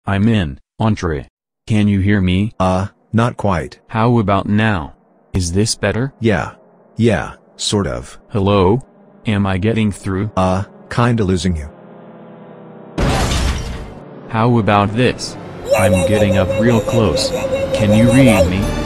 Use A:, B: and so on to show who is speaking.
A: I'm in, Entree. Can you hear me?
B: Not quite.
A: How about now? Is this better?
B: Yeah, sort of.
A: Hello? Am I getting through?
B: Kinda losing you.
A: How about this? I'm getting up real close. Can you read me?